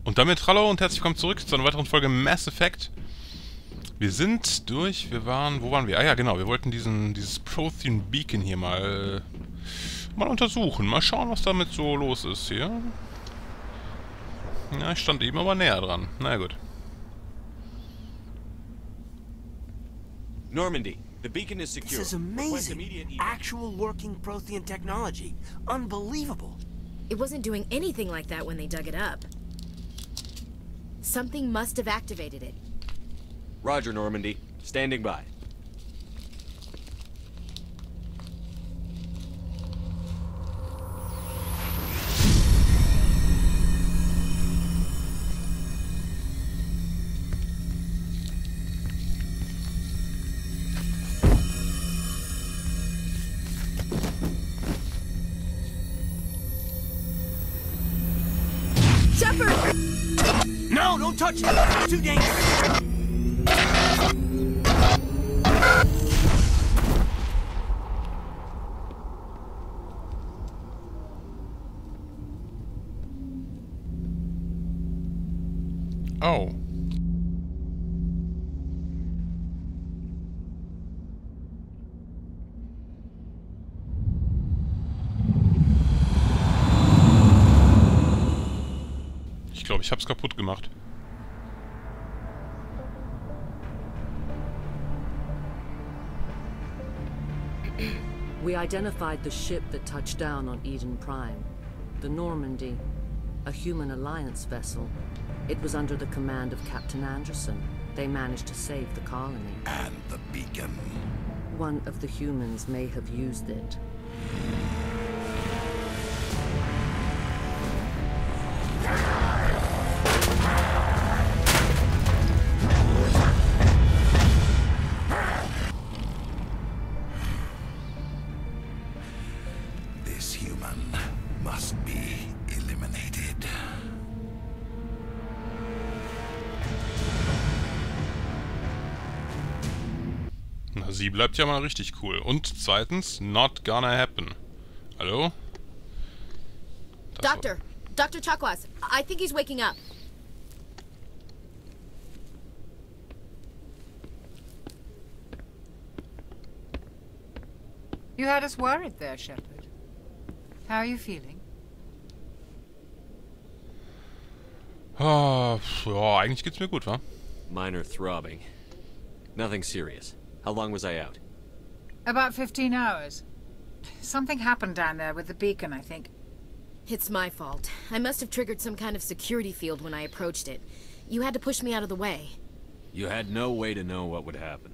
Und damit hallo und herzlich willkommen zurück zu einer weiteren Folge Mass Effect. Wir sind durch, wo waren wir? Ah ja, genau, wir wollten dieses Prothean Beacon hier mal untersuchen. Mal schauen, was damit so los ist hier. Ja, ich stand eben aber näher dran. Na ja, gut. Normandy, the beacon is secure. This is amazing. Actual working Prothean technology. Unbelievable. It wasn't doing anything like that when they dug it up. Something must have activated it. Roger, Normandy. Standing by. Shepard! No, don't touch it. It's too dangerous. Oh. Ich glaube, ich hab's kaputt gemacht. We identified the ship that touched down on Eden Prime. The Normandy, a human alliance vessel. It was under the command of Captain Anderson. They managed to save the colony. And the beacon. One of the humans may have used it. This human must be eliminated. Na, sie bleibt ja mal richtig cool. Und zweitens, not gonna happen. Hallo? Das Dr. Chakwas, I think he's waking up. You had us worried there, Shepard. How are you feeling? Ja, eigentlich geht's mir gut, wa? Minor throbbing. Nothing serious. How long was I out? About 15 hours. Something happened down there with the beacon, I think. It's my fault. I must have triggered some kind of security field when I approached it. You had to push me out of the way. You had no way to know what would happen.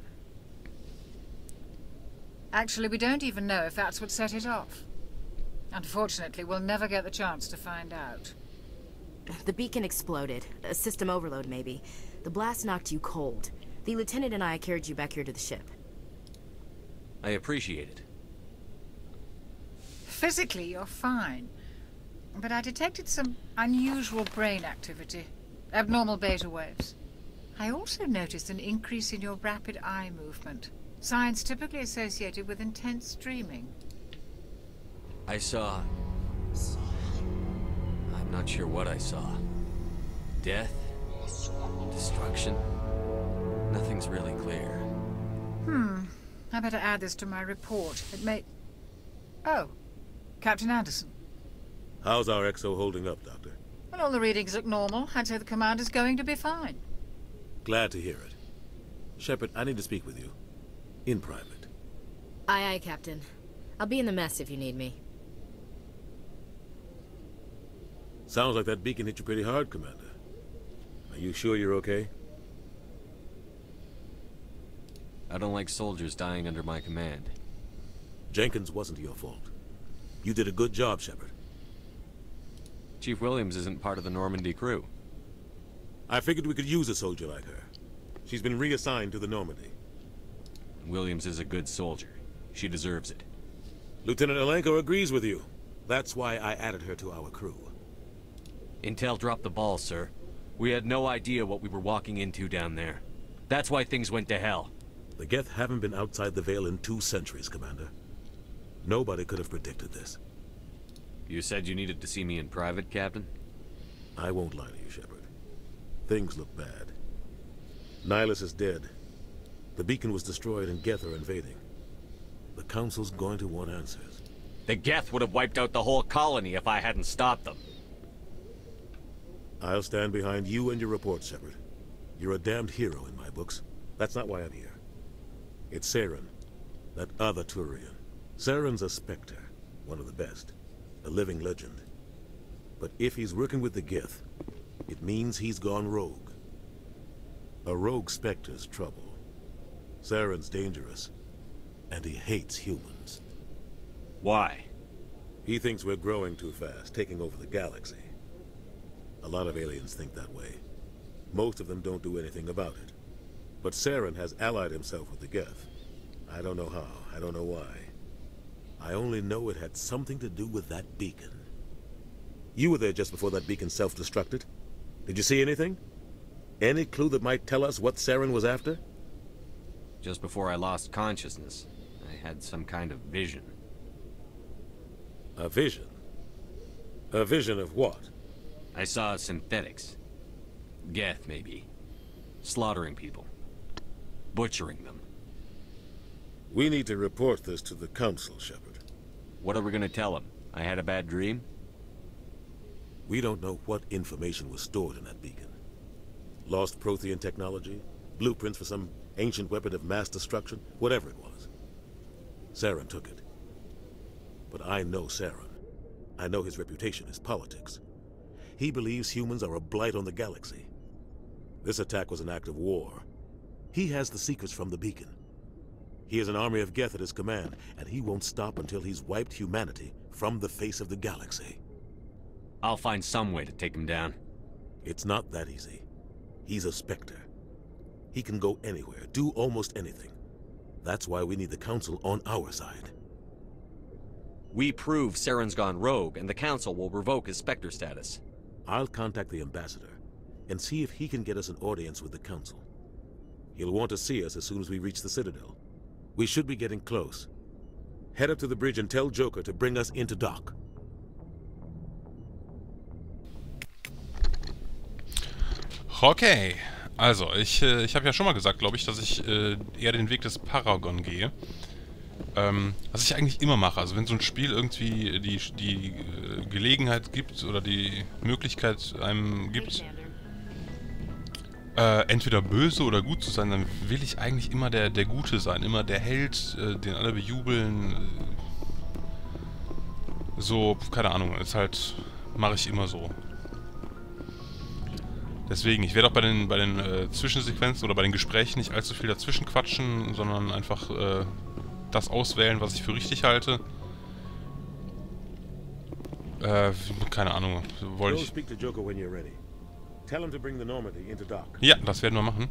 Actually, we don't even know if that's what set it off. Unfortunately, we'll never get the chance to find out. The beacon exploded. A system overload, maybe. The blast knocked you cold. The lieutenant and I carried you back here to the ship. I appreciate it. Physically, you're fine. But I detected some unusual brain activity. Abnormal beta waves. I also noticed an increase in your rapid eye movement. Signs typically associated with intense dreaming. I saw... I'm not sure what I saw. Death? Destruction? Nothing's really clear. I better add this to my report. It may... Oh. Captain Anderson. How's our XO holding up, Doctor? Well, all the readings look normal. I'd say the commander's going to be fine. Glad to hear it. Shepard, I need to speak with you. In private. Aye, aye, Captain. I'll be in the mess if you need me. Sounds like that beacon hit you pretty hard, Commander. Are you sure you're okay? I don't like soldiers dying under my command. Jenkins wasn't your fault. You did a good job, Shepard. Chief Williams isn't part of the Normandy crew. I figured we could use a soldier like her. She's been reassigned to the Normandy. Williams is a good soldier. She deserves it. Lieutenant Alenko agrees with you. That's why I added her to our crew. Intel dropped the ball, sir. We had no idea what we were walking into down there. That's why things went to hell. The Geth haven't been outside the Veil in 2 centuries, Commander. Nobody could have predicted this. You said you needed to see me in private, Captain? I won't lie to you, Shepard. Things look bad. Nihilus is dead. The beacon was destroyed and Geth are invading. The Council's going to want answers. The Geth would have wiped out the whole colony if I hadn't stopped them. I'll stand behind you and your report, Shepard. You're a damned hero in my books. That's not why I'm here. It's Saren, that other Turian. Saren's a Spectre, one of the best. A living legend. But if he's working with the Geth, it means he's gone rogue. A rogue Spectre's trouble. Saren's dangerous, and he hates humans. Why? He thinks we're growing too fast, taking over the galaxy. A lot of aliens think that way. Most of them don't do anything about it. But Saren has allied himself with the Geth. I don't know how, I don't know why. I only know it had something to do with that beacon. You were there just before that beacon self-destructed. Did you see anything? Any clue that might tell us what Saren was after? Just before I lost consciousness, I had some kind of vision. A vision? A vision of what? I saw synthetics. Geth, maybe. Slaughtering people. Butchering them. We need to report this to the Council, Shepard. What are we gonna tell them? I had a bad dream? We don't know what information was stored in that beacon. Lost Prothean technology? Blueprints for some ancient weapon of mass destruction? Whatever it was. Saren took it. But I know Saren. I know his reputation is politics. He believes humans are a blight on the galaxy. This attack was an act of war. He has the secrets from the beacon. He has an army of Geth at his command, and he won't stop until he's wiped humanity from the face of the galaxy. I'll find some way to take him down. It's not that easy. He's a Spectre. He can go anywhere, do almost anything. That's why we need the Council on our side. We prove Saren's gone rogue, and the Council will revoke his Spectre status. I'll contact the Ambassador and see if he can get us an audience with the Council. He'll want to see us as soon as we reach the Citadel. We should be getting close. Head up to the bridge and tell Joker to bring us into dock. Okay, also, ich habe ja schon mal gesagt, glaube ich, dass ich eher den Weg des Paragon gehe. Was ich eigentlich immer mache, also wenn so ein Spiel irgendwie die Gelegenheit gibt oder die Möglichkeit einem gibt, entweder böse oder gut zu sein, dann will ich eigentlich immer der Gute sein, immer der Held, den alle bejubeln. So, keine Ahnung, ist halt, mache ich immer so. Deswegen, ich werde auch bei den Zwischensequenzen oder bei den Gesprächen nicht allzu viel dazwischen quatschen, sondern einfach das auswählen, was ich für richtig halte. Keine Ahnung, wollte ich... Ja, das werden wir machen.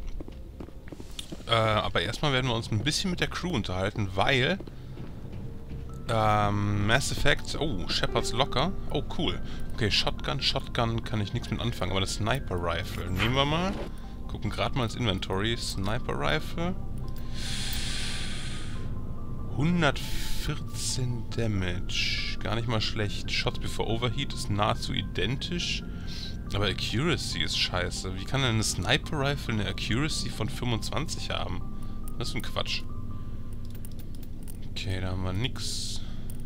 Aber erstmal werden wir uns ein bisschen mit der Crew unterhalten, weil... Mass Effect... Oh, Shepard's Locker. Oh, cool. Okay, Shotgun kann ich nichts mit anfangen, aber das Sniper Rifle nehmen wir mal. Gucken gerade mal ins Inventory. Sniper Rifle. 114 Damage. Gar nicht mal schlecht. Shots before Overheat ist nahezu identisch. Aber Accuracy ist scheiße. Wie kann denn eine Sniper Rifle eine Accuracy von 25 haben? Das ist ein Quatsch. Okay, da haben wir nix.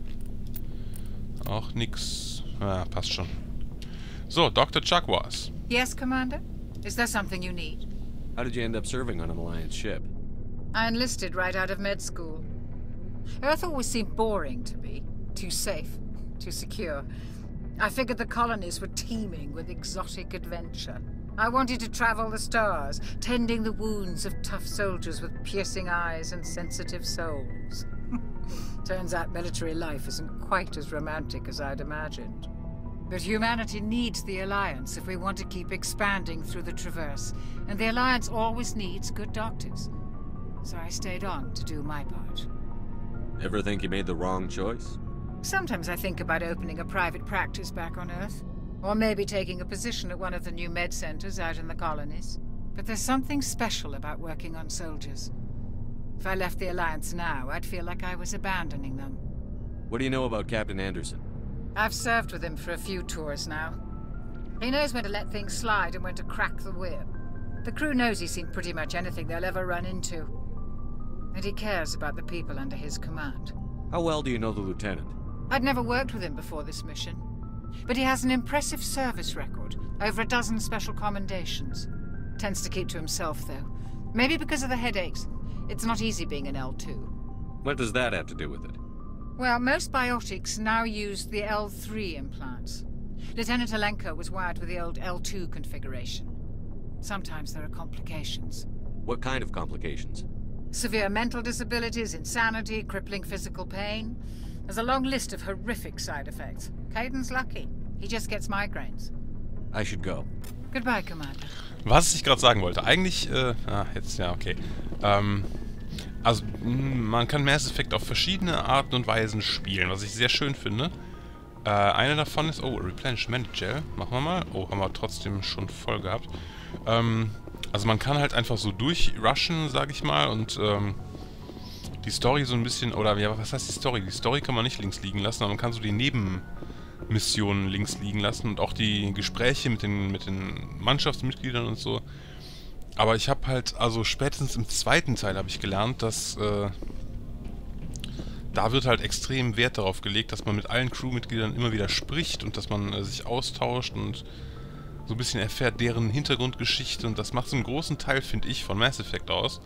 Auch nix. Ah, passt schon. So, Dr. Chakwas. Yes, Commander? Is there something you need? How did you end up serving on an Alliance ship? I enlisted right out of med school. Earth always seemed boring to me. Too safe, too secure. I figured the colonies were teeming with exotic adventure. I wanted to travel the stars, tending the wounds of tough soldiers with piercing eyes and sensitive souls. Turns out military life isn't quite as romantic as I'd imagined. But humanity needs the Alliance if we want to keep expanding through the Traverse, and the Alliance always needs good doctors. So I stayed on to do my part. Ever think you made the wrong choice? Sometimes I think about opening a private practice back on Earth, or maybe taking a position at one of the new med centers out in the colonies. But there's something special about working on soldiers. If I left the Alliance now, I'd feel like I was abandoning them. What do you know about Captain Anderson? I've served with him for a few tours now. He knows when to let things slide and when to crack the whip. The crew knows he's seen pretty much anything they'll ever run into. And he cares about the people under his command. How well do you know the lieutenant? I'd never worked with him before this mission. But he has an impressive service record, over a dozen special commendations. Tends to keep to himself, though. Maybe because of the headaches. It's not easy being an L2. What does that have to do with it? Well, most biotics now use the L3 implants. Lieutenant Alenko was wired with the old L2 configuration. Sometimes there are complications. What kind of complications? Severe mental disabilities, insanity, crippling physical pain. There's a long list of horrific side effects. Kaiden's lucky. He just gets migraines. I should go. Goodbye, Commander. Was ich gerade sagen wollte. Eigentlich, jetzt, ja, okay. Also, man kann Mass Effect auf verschiedene Arten und Weisen spielen, was ich sehr schön finde. Eine davon ist, oh, Replenish Gel. Machen wir mal. Oh, haben wir trotzdem schon voll gehabt. Also man kann halt einfach so durchrushen, sag ich mal, und die Story so ein bisschen, oder ja, was heißt die Story? Die Story kann man nicht links liegen lassen, aber man kann so die Nebenmissionen links liegen lassen und auch die Gespräche mit den Mannschaftsmitgliedern und so. Aber ich habe halt, also spätestens im zweiten Teil habe ich gelernt, dass da wird halt extrem Wert darauf gelegt, dass man mit allen Crewmitgliedern immer wieder spricht und dass man sich austauscht und so ein bisschen erfährt deren Hintergrundgeschichte, und das macht so einen großen Teil, finde ich, von Mass Effect aus.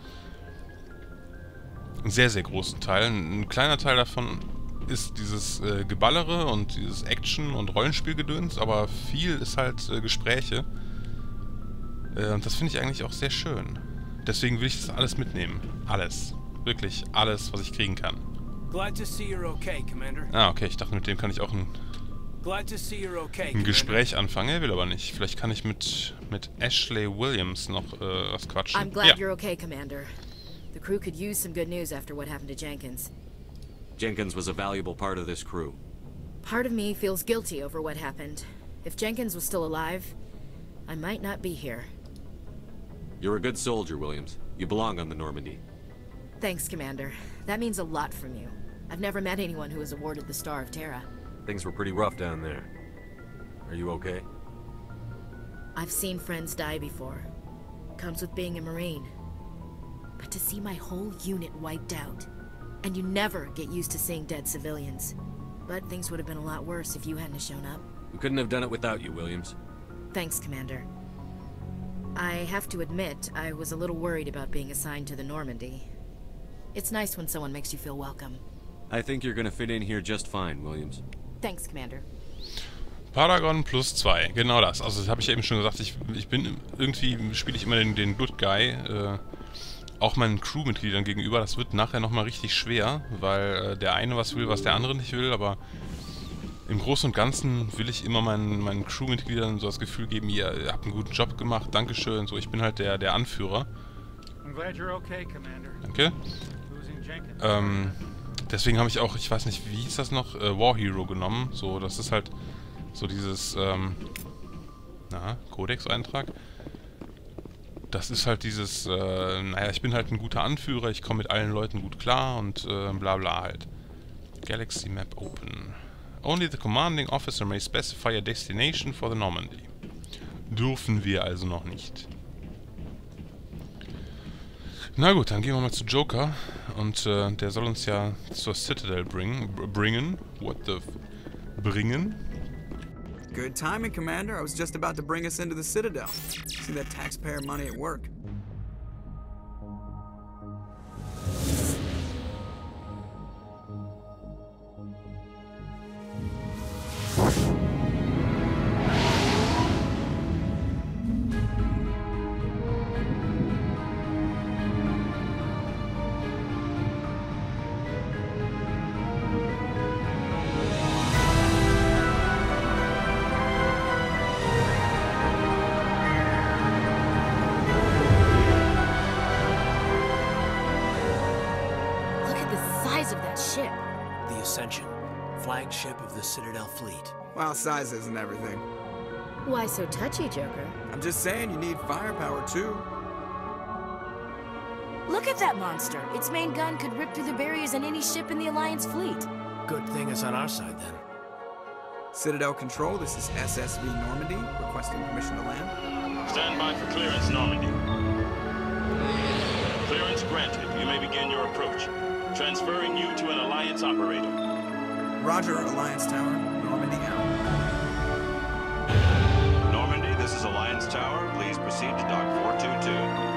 Einen sehr, sehr großen Teil. Ein kleiner Teil davon ist dieses Geballere und dieses Action- und Rollenspielgedöns, aber viel ist halt Gespräche. Und das finde ich eigentlich auch sehr schön. Deswegen will ich das alles mitnehmen. Alles. Wirklich alles, was ich kriegen kann. Glad to see you're okay, Commander. Ah, okay, ich dachte, mit dem kann ich auch ein Gespräch anfangen. Er will aber nicht. Vielleicht kann ich mit Ashley Williams noch was quatschen. I'm glad you're okay, Commander. The crew could use some good news after what happened to Jenkins. Jenkins was a valuable part of this crew. Part of me feels guilty over what happened. If Jenkins was still alive, I might not be here. You're a good soldier, Williams. You belong on the Normandy. Thanks, Commander. That means a lot from you. I've never met anyone who was awarded the Star of Terra. Things were pretty rough down there. Are you okay? I've seen friends die before. Comes with being a Marine. But to see my whole unit wiped out, and you never get used to seeing dead civilians. But things would have been a lot worse if you hadn't shown up. We couldn't have done it without you, Williams. Thanks, Commander. I have to admit, I was a little worried about being assigned to the Normandy. It's nice when someone makes you feel welcome. I think you're gonna fit in here just fine, Williams. Thanks, Commander. Paragon plus 2, genau das. Also das habe ich ja eben schon gesagt, ich bin irgendwie, spiele ich immer den Good Guy, auch meinen Crewmitgliedern gegenüber. Das wird nachher nochmal richtig schwer, weil der eine was will, was der andere nicht will, aber im Großen und Ganzen will ich immer meinen Crewmitgliedern so das Gefühl geben, ihr habt einen guten Job gemacht, Dankeschön, so, ich bin halt der Anführer. I'm glad you're okay, Commander. Danke. Deswegen habe ich auch, ich weiß nicht, wie hieß das noch, War Hero genommen. So, das ist halt so dieses, Codex-Eintrag. Das ist halt dieses, naja, ich bin halt ein guter Anführer, ich komme mit allen Leuten gut klar und bla bla halt. Galaxy Map Open. Only the commanding officer may specify a destination for the Normandy. Dürfen wir also noch nicht. Na gut, dann gehen wir mal zu Joker. Und der soll uns ja zur Citadel bringen. What the bringen? Good timing, Commander. I was just about to bring us into the Citadel. See that taxpayer money at work. Flagship of the Citadel fleet. Well, size isn't everything. Why so touchy, Joker? I'm just saying you need firepower, too. Look at that monster. Its main gun could rip through the barriers in any ship in the Alliance fleet. Good thing it's on our side, then. Citadel Control, this is SSV Normandy, requesting permission to land. Stand by for clearance, Normandy. Clearance granted. You may begin your approach. Transferring you to an Alliance operator. Roger, Alliance Tower. Normandy out. Normandy, this is Alliance Tower. Please proceed to Dock 422.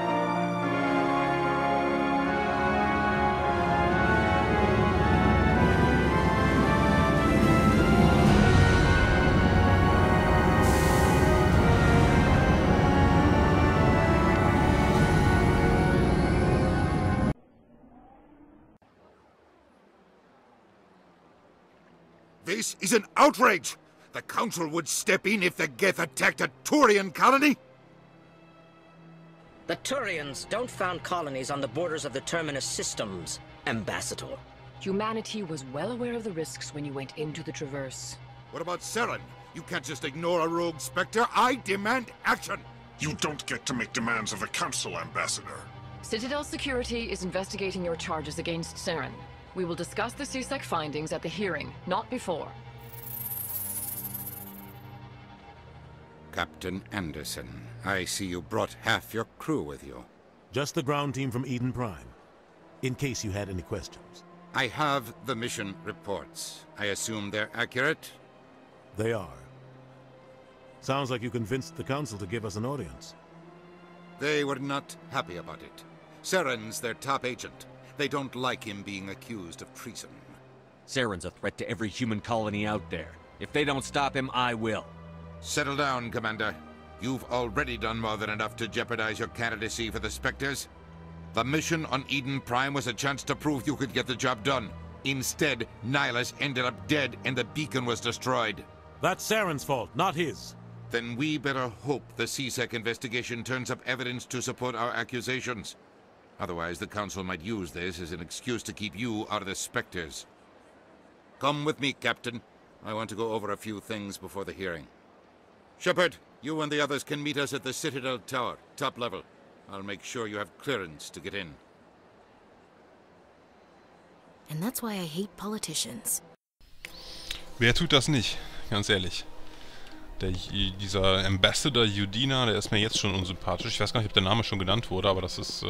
This is an outrage! The Council would step in if the Geth attacked a Turian colony? The Turians don't found colonies on the borders of the Terminus systems, Ambassador. Humanity was well aware of the risks when you went into the Traverse. What about Saren? You can't just ignore a rogue Spectre. I demand action! You don't get to make demands of the Council, Ambassador. Citadel Security is investigating your charges against Saren. We will discuss the CSEC findings at the hearing, not before. Captain Anderson, I see you brought half your crew with you. Just the ground team from Eden Prime, in case you had any questions. I have the mission reports. I assume they're accurate? They are. Sounds like you convinced the Council to give us an audience. They were not happy about it. Saren's their top agent. They don't like him being accused of treason. Saren's a threat to every human colony out there. If they don't stop him, I will. Settle down, Commander. You've already done more than enough to jeopardize your candidacy for the Spectres. The mission on Eden Prime was a chance to prove you could get the job done. Instead, Nihilus ended up dead and the beacon was destroyed. That's Saren's fault, not his. Then we better hope the CSEC investigation turns up evidence to support our accusations. Otherwise, the Council might use this as an excuse to keep you out of the Spectres. Come with me, Captain. I want to go over a few things before the hearing. Shepard, you and the others can meet us at the Citadel Tower, top level. I'll make sure you have clearance to get in. And that's why I hate politicians. Wer tut das nicht? Ganz ehrlich. Dieser Ambassador Udina, der ist mir jetzt schon unsympathisch. Ich weiß gar nicht, ob der Name schon genannt wurde, aber das ist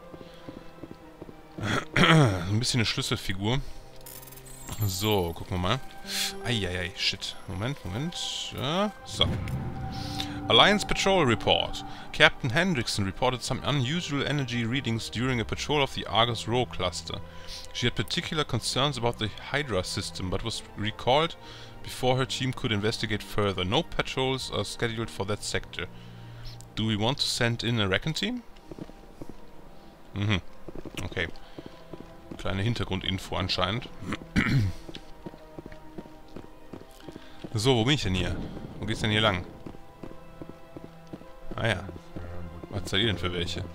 ein bisschen eine Schlüsselfigur. So, gucken wir mal. Eieiei, shit. Moment. So. Alliance Patrol Report. Captain Hendrickson reported some unusual energy readings during a patrol of the Argus Rho cluster. She had particular concerns about the Hydra system, but was recalled before her team could investigate further. No patrols are scheduled for that sector. Do we want to send in a Recon Team? Okay. Kleine Hintergrundinfo anscheinend. So, wo bin ich denn hier? Wo geht's denn hier lang? Ah ja. Was seid ihr denn für welche?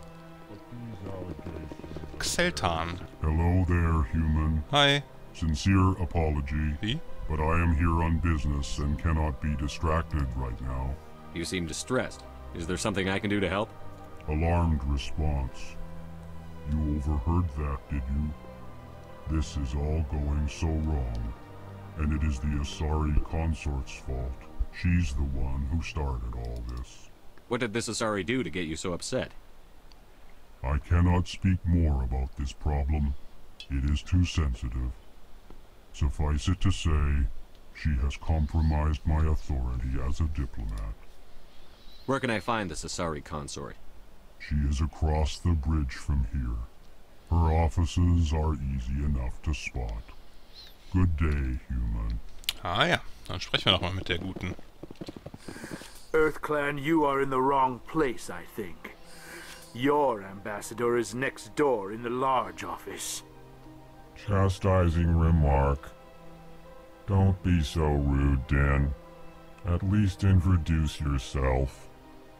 Xeltan. Hello there, human. Hi. Sincere apology. Wie? But I am here on business and cannot be distracted right now. You seem distressed. Is there something I can do to help? Alarmed response. You overheard that, did you? This is all going so wrong. And it is the Asari consort's fault. She's the one who started all this. What did this Asari do to get you so upset? I cannot speak more about this problem. It is too sensitive. Suffice it to say, she has compromised my authority as a diplomat. Where can I find this Asari consort? She is across the bridge from here. Her offices are easy enough to spot. Good day, human. Ah ja, dann sprechen wir doch mal mit der Guten. EarthClan, you are in the wrong place, I think. Your ambassador is next door in the large office. Chastising remark. Don't be so rude, Din. At least introduce yourself.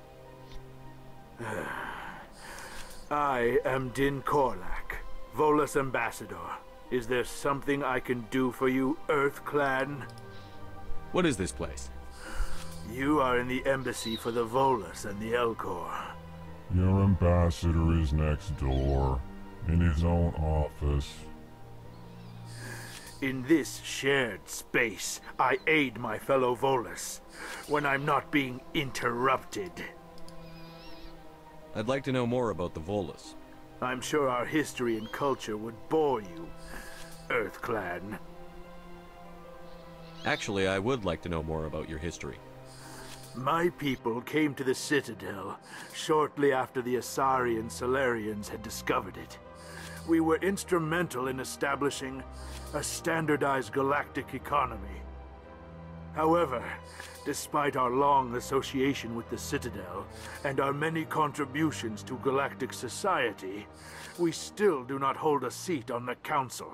I am Din Korlak, Volus ambassador. Is there something I can do for you, EarthClan? What is this place? You are in the embassy for the Volus and the Elcor. Your ambassador is next door, in his own office. In this shared space, I aid my fellow Volus when I'm not being interrupted. I'd like to know more about the Volus. I'm sure our history and culture would bore you, EarthClan. Actually, I would like to know more about your history. My people came to the Citadel shortly after the Asari and Salarians had discovered it. We were instrumental in establishing a standardized galactic economy. However, despite our long association with the Citadel and our many contributions to galactic society, we still do not hold a seat on the Council.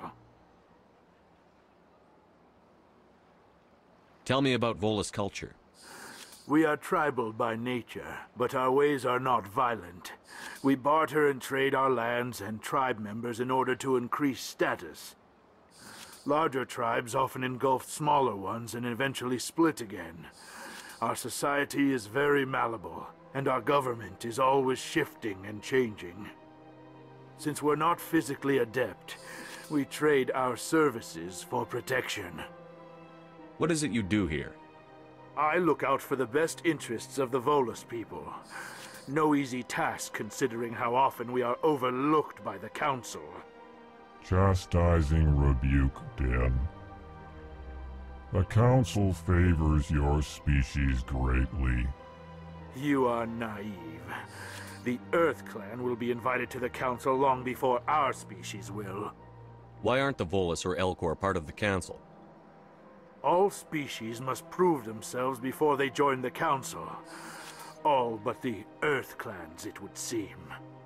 Tell me about Volus culture. We are tribal by nature, but our ways are not violent. We barter and trade our lands and tribe members in order to increase status. Larger tribes often engulf smaller ones and eventually split again. Our society is very malleable, and our government is always shifting and changing. Since we're not physically adept, we trade our services for protection. What is it you do here? I look out for the best interests of the Volus people. No easy task considering how often we are overlooked by the Council. Chastising rebuke, Din. The Council favors your species greatly. You are naive. The EarthClan will be invited to the Council long before our species will. Why aren't the Volus or Elcor part of the Council? All species must prove themselves before they join the Council. All but the EarthClans, it would seem.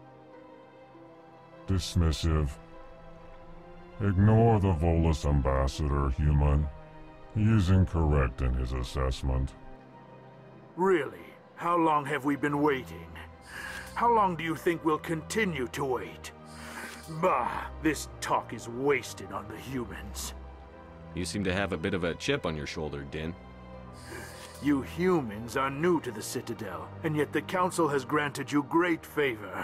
Dismissive. Ignore the Volus ambassador, human. He is incorrect in his assessment. Really? How long have we been waiting? How long do you think we'll continue to wait? Bah, this talk is wasted on the humans. You seem to have a bit of a chip on your shoulder, Din. You humans are new to the Citadel, and yet the Council has granted you great favor.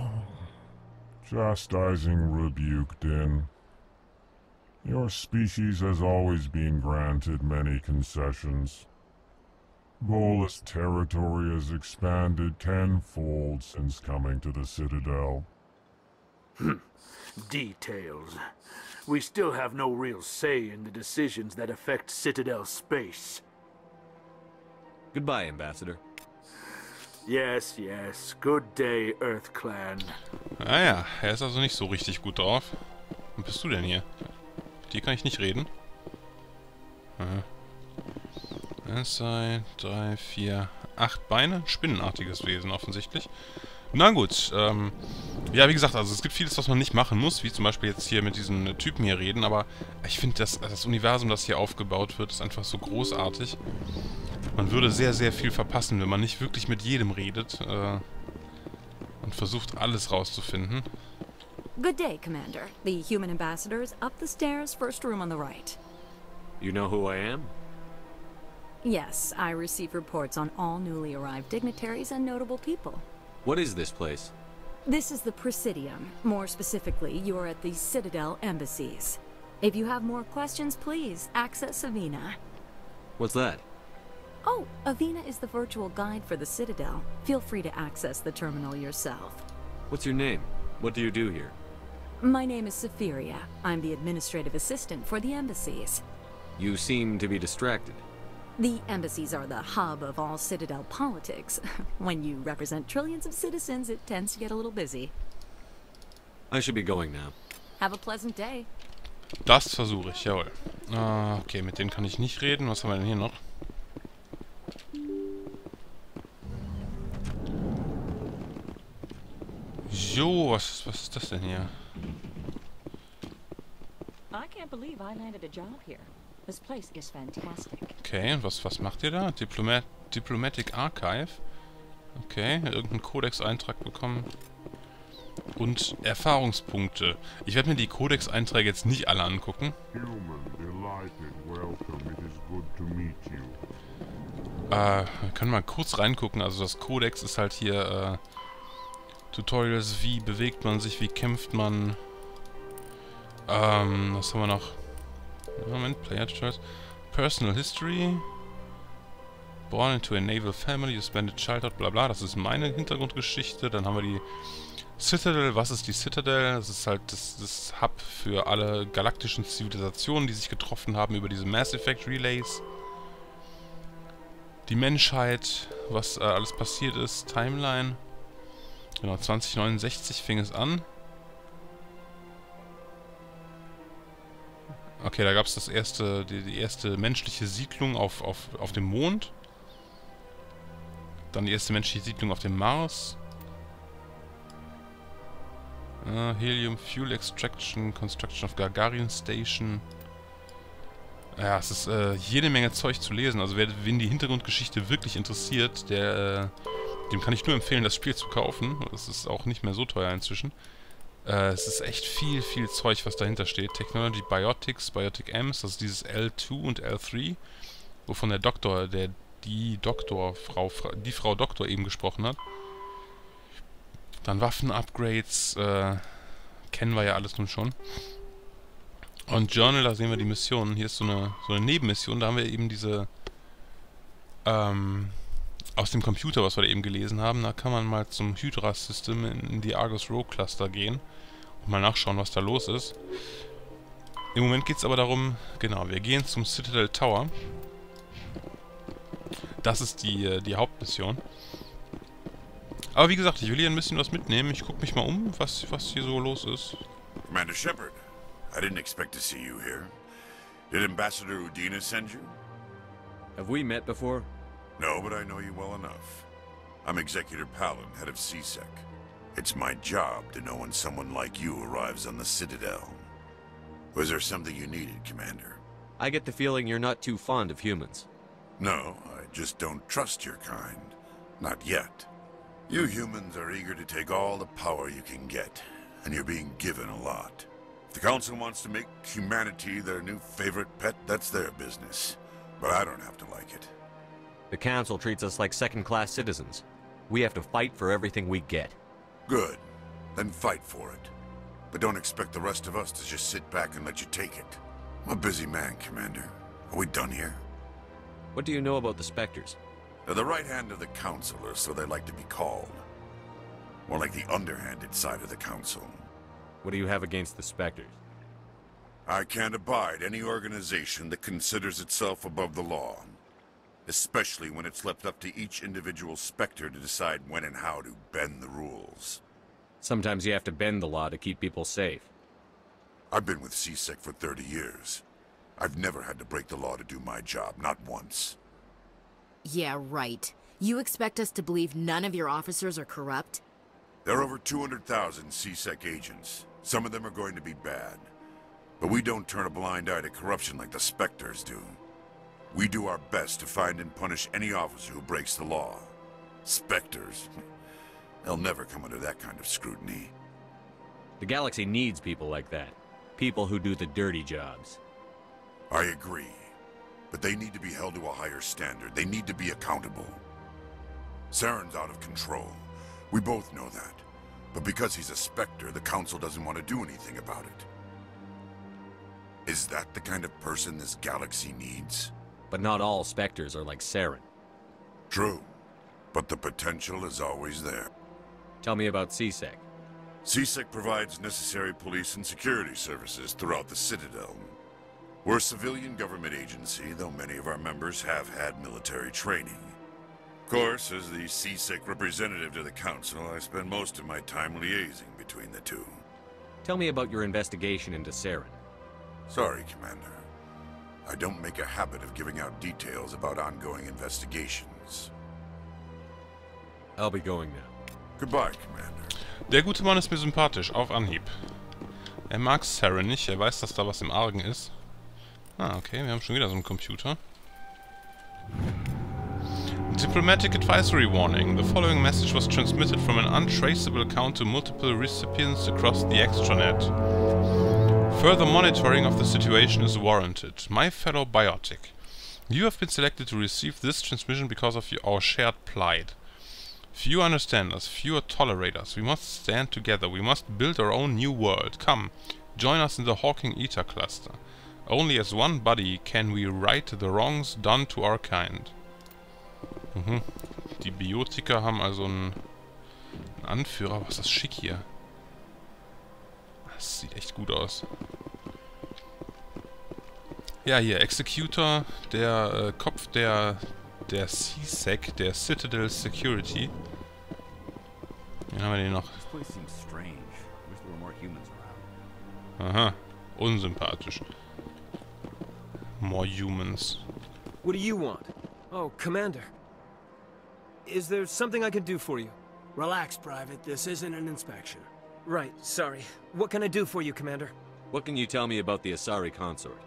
Chastising rebuke, Din. Your species has always been granted many concessions. Volus territory has expanded tenfold since coming to the Citadel. Details. We still have no real say in the decisions that affect Citadel space. Goodbye, Ambassador. Yes, yes. Good day, EarthClan. Ah ja, er ist also nicht so richtig gut drauf. Wo bist du denn hier? Mit dir kann ich nicht reden. Aha. 1, 2, 3, 4, 8 Beine. Spinnenartiges Wesen offensichtlich. Na gut, ja, wie gesagt, also es gibt vieles, was man nicht machen muss, wie zum Beispiel jetzt hier mit diesen Typen hier reden, aber ich finde, das Universum, das hier aufgebaut wird, ist einfach so großartig. Man würde sehr, sehr viel verpassen, wenn man nicht wirklich mit jedem redet und versucht, alles rauszufinden. Good day, Commander. The human ambassador is up the stairs, first room on the right. You know who I am? Yes, I receive reports on all newly arrived dignitaries and notable people. What is this place? This is the Presidium. More specifically, you are at the Citadel embassies. If you have more questions, please access Avina. What's that? Oh, Avina is the virtual guide for the Citadel. Feel free to access the terminal yourself. What's your name? What do you do here? My name is Safiria. I'm the administrative assistant for the embassies. You seem to be distracted. The embassies are the hub of all Citadel politics. When you represent trillions of citizens, it tends to get a little busy. I should be going now. Have a pleasant day. Das versuche ich, jawohl. Okay, mit denen kann ich nicht reden. Was haben wir denn hier noch? Jo, was ist das denn hier? I can't believe I landed a job here. This place is fantastic. Okay, und was macht ihr da? Diplomatic Archive. Okay, irgendeinen Codex-Eintrag bekommen. Und Erfahrungspunkte. Ich werde mir die Codex-Einträge jetzt nicht alle angucken. Wir können mal kurz reingucken. Also das Codex ist halt hier Tutorials, wie bewegt man sich, wie kämpft man. Was haben wir noch? Moment, Player Choice. Personal History. Born into a naval family, you spent a childhood, bla bla. Das ist meine Hintergrundgeschichte. Dann haben wir die Citadel. Was ist die Citadel? Das ist halt das Hub für alle galaktischen Zivilisationen, die sich getroffen haben über diese Mass Effect Relays. Die Menschheit, was alles passiert ist. Timeline. Genau, 2069 fing es an. Okay, da gab es die erste menschliche Siedlung auf dem Mond. Dann die erste menschliche Siedlung auf dem Mars. Helium, Fuel Extraction, Construction of Gagarin Station. Ja, es ist jede Menge Zeug zu lesen. Also wen die Hintergrundgeschichte wirklich interessiert, dem kann ich nur empfehlen, das Spiel zu kaufen. Das ist auch nicht mehr so teuer inzwischen. Es ist echt viel Zeug, was dahinter steht. Technology Biotics, Biotic M's, das ist dieses L2 und L3, wovon die Frau Doktor eben gesprochen hat. Dann Waffen-Upgrades, kennen wir ja alles nun schon. Und Journal, da sehen wir die Missionen. Hier ist so eine Nebenmission, da haben wir eben diese, aus dem Computer, was wir da eben gelesen haben, da kann man mal zum Hydra-System in die Argus Row Cluster gehen und mal nachschauen, was da los ist. Im Moment geht es aber darum, genau, wir gehen zum Citadel Tower. Das ist die Hauptmission. Aber wie gesagt, ich will hier ein bisschen was mitnehmen. Ich gucke mich mal um, was hier so los ist. Commander Shepard, I didn't expect to see you here. Did Ambassador Udina send you? Have we met before? No, but I know you well enough. I'm Executor Palin, head of CSEC. It's my job to know when someone like you arrives on the Citadel. Was there something you needed, Commander? I get the feeling you're not too fond of humans. No, I just don't trust your kind. Not yet. You humans are eager to take all the power you can get, and you're being given a lot. If the Council wants to make humanity their new favorite pet, that's their business. But I don't have to like it. The Council treats us like second-class citizens. We have to fight for everything we get. Good. Then fight for it. But don't expect the rest of us to just sit back and let you take it. I'm a busy man, Commander. Are we done here? What do you know about the Spectres? They're the right hand of the Council, or so they like to be called. More like the underhanded side of the Council. What do you have against the Spectres? I can't abide any organization that considers itself above the law. Especially when it's left up to each individual Spectre to decide when and how to bend the rules. Sometimes you have to bend the law to keep people safe. I've been with CSEC for 30 years. I've never had to break the law to do my job, not once. Yeah, right. You expect us to believe none of your officers are corrupt? There are over 200,000 CSEC agents. Some of them are going to be bad. But we don't turn a blind eye to corruption like the Spectres do. We do our best to find and punish any officer who breaks the law. Spectres. They'll never come under that kind of scrutiny. The galaxy needs people like that. People who do the dirty jobs. I agree. But they need to be held to a higher standard. They need to be accountable. Saren's out of control. We both know that. But because he's a Spectre, the Council doesn't want to do anything about it. Is that the kind of person this galaxy needs? But not all Spectres are like Saren. True. But the potential is always there. Tell me about CSEC. CSEC provides necessary police and security services throughout the Citadel. We're a civilian government agency, though many of our members have had military training. Of course, as the CSEC representative to the Council, I spend most of my time liaising between the two. Tell me about your investigation into Saren. Sorry, Commander. I don't make a habit of giving out details about ongoing investigations. I'll be going now. Goodbye, Commander. Der gute Mann ist mir sympathisch, auf Anhieb. Er mag Saren nicht, er weiß, dass da was im Argen ist. Ah, okay, wir haben schon wieder so einen Computer. Diplomatic advisory warning. The following message was transmitted from an untraceable account to multiple recipients across the extranet. Further monitoring of the situation is warranted. My fellow Biotic, you have been selected to receive this transmission because of our shared plight. Few understand us, fewer tolerate us. We must stand together. We must build our own new world. Come, join us in the Hawking Eta cluster. Only as one body can we right the wrongs done to our kind. Mhm. Die Biotiker haben also einen Anführer. Was ist das schick hier? Das sieht echt gut aus. Ja, hier, Executor, der Kopf der CSEC, der Citadel Security. Wen haben wir den noch? Aha, unsympathisch. More humans. What do you want? Oh, Commander. Is there something I can do for you? Relax, Private. This isn't an inspection. Right, sorry. What can I do for you, Commander? What can you tell me about the Asari consort?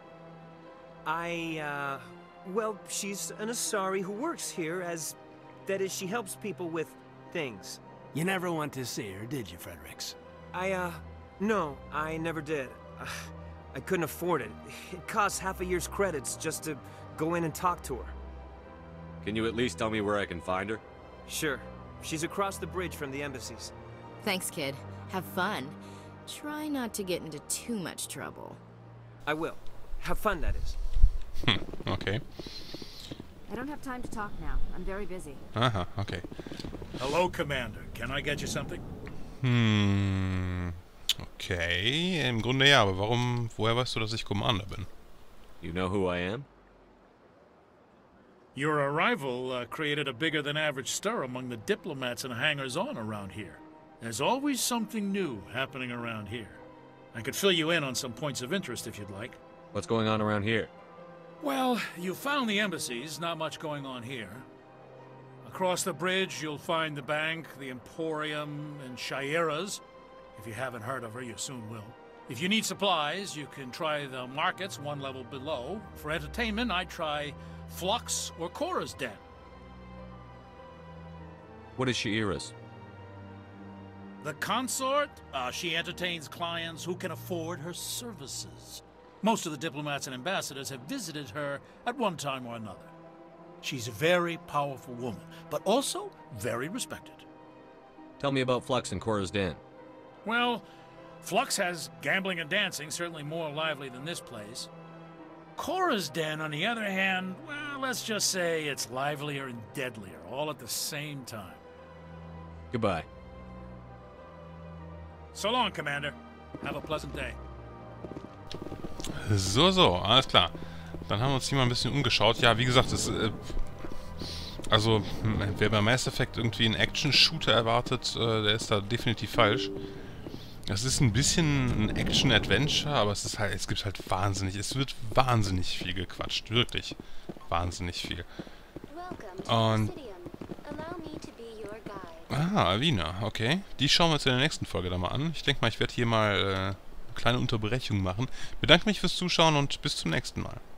Well, she's an Asari who works here as... That is, she helps people with things. You never went to see her, did you, Fredericks? No, I never did. I couldn't afford it. It costs half a year's credits just to go in and talk to her. Can you at least tell me where I can find her? Sure. She's across the bridge from the embassies. Thanks, kid. Have fun. Try not to get into too much trouble. I will. Have fun, that is. Okay. I don't have time to talk now. I'm very busy. Aha, okay. Hello, Commander. Can I get you something? Okay. Im Grunde ja, aber woher weißt du, dass ich Commander bin? You know who I am? Your arrival created a bigger-than-average stir among the diplomats and hangers-on around here. There's always something new happening around here. I could fill you in on some points of interest if you'd like. What's going on around here? Well, you found the embassies, not much going on here. Across the bridge, you'll find the bank, the Emporium, and Shaira's. If you haven't heard of her, you soon will. If you need supplies, you can try the markets one level below. For entertainment, I'd try Flux or Cora's Den. What is Shaira's? The consort? She entertains clients who can afford her services. Most of the diplomats and ambassadors have visited her at one time or another. She's a very powerful woman, but also very respected. Tell me about Flux and Cora's Den. Well, Flux has gambling and dancing, certainly more lively than this place. Cora's Den, on the other hand, well, let's just say it's livelier and deadlier, all at the same time. Goodbye. So long, Commander. Have a pleasant day. So, alles klar. Dann haben wir uns hier mal ein bisschen umgeschaut. Ja, wie gesagt, also, wer bei Mass Effect irgendwie einen Action-Shooter erwartet, der ist da definitiv falsch. Es ist ein bisschen ein Action-Adventure, aber es wird wahnsinnig viel gequatscht. Wirklich wahnsinnig viel. Und... Alvina, okay. Die schauen wir uns in der nächsten Folge dann mal an. Ich denke mal, ich werde hier mal eine kleine Unterbrechung machen. Bedanke mich fürs Zuschauen und bis zum nächsten Mal.